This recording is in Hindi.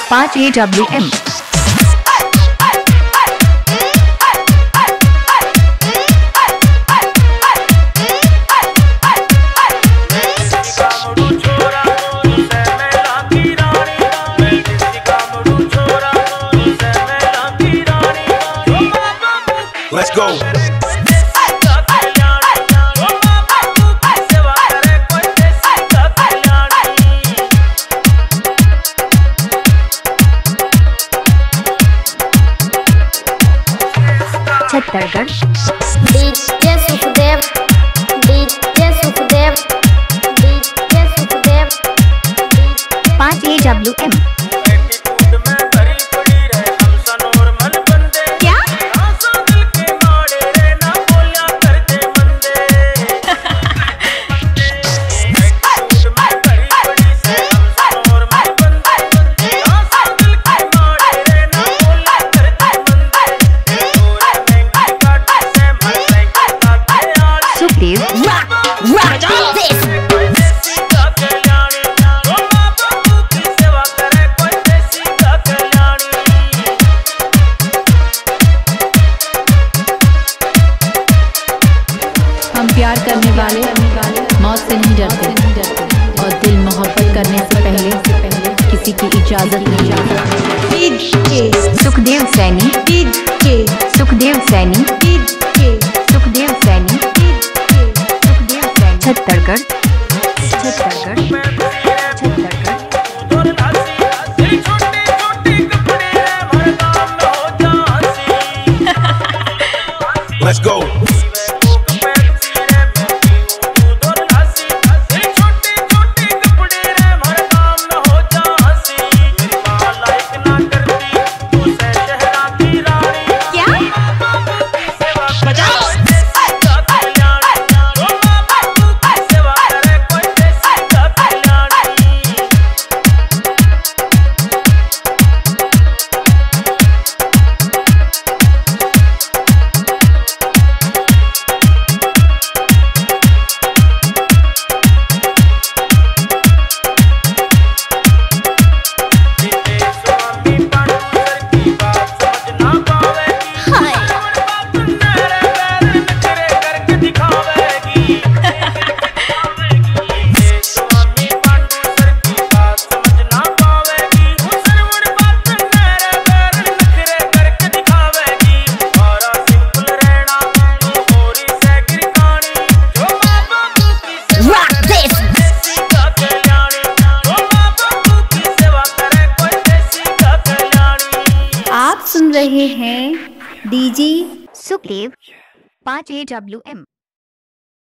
5 AWM। Let's go. Chhattargarh DJ Sukhdev, DJ Sukhdev, DJ Sukhdev, 5 AWM। हम प्यार करने वाले मौत से नहीं डरते और दिल मोहब्बत करने से पहले किसी की इजाजत नहीं। सुखदेव सैनी, सुखदेव सैनी, सुखदेव सैनी, सुखदेव सैनी। छत्तरगढ़, छत्तरगढ़, छत्तरगढ़। Let's go. आप सुन रहे हैं डीजे सुखदेव 5 AWM।